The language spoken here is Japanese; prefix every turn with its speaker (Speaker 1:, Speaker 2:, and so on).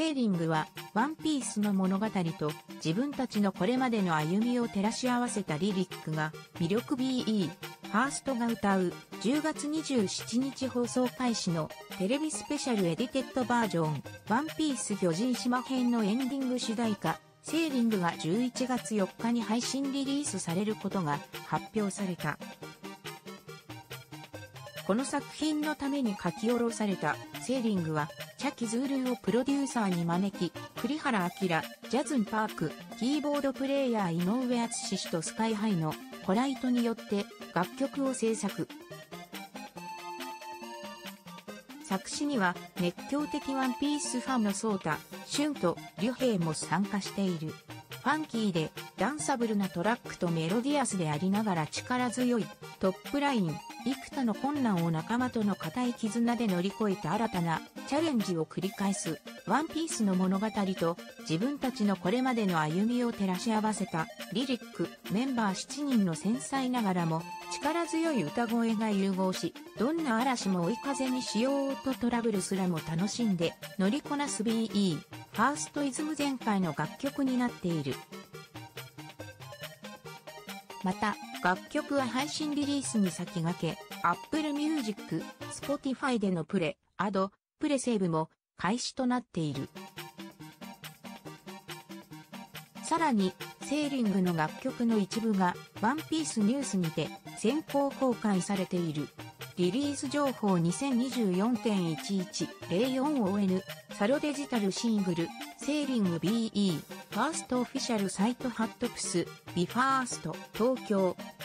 Speaker 1: セーリングはワンピースの物語と自分たちのこれまでの歩みを照らし合わせたリリックが魅力 BE。ファーストが歌う10月27日放送開始のテレビスペシャルエディテッドバージョンワンピース巨人島編のエンディング主題歌セーリングが11月4日に配信リリースされることが発表された。この作品のために書き下ろされたセーリングはチャキズールをプロデューサーに招き、栗原明、ジャズンパーク、キーボードプレイヤー井上敦氏とスカイハイのコライトによって楽曲を制作。作詞には熱狂的ワンピースファンのソータ、シュンとリュヘイも参加している。ファンキーでダンサブルなトラックとメロディアスでありながら力強いトップライン、幾多の困難を仲間との固い絆で乗り越えて新たなチャレンジを繰り返すワンピースの物語と自分たちのこれまでの歩みを照らし合わせたリリックメンバー7人の繊細ながらも力強い歌声が融合しどんな嵐も追い風にしようとトラブルすらも楽しんで乗りこなす BE ファーストイズム全開の楽曲になっている。また楽曲は配信リリースに先駆け Apple Music、Spotify でのプレセーブも開始となっている。さらに、セーリングの楽曲の一部がワンピースニュースにて先行公開されている。リリース情報 2024.1104ON サロデジタルシングルセーリング BE ファーストオフィシャルサイトハットプスビファースト東京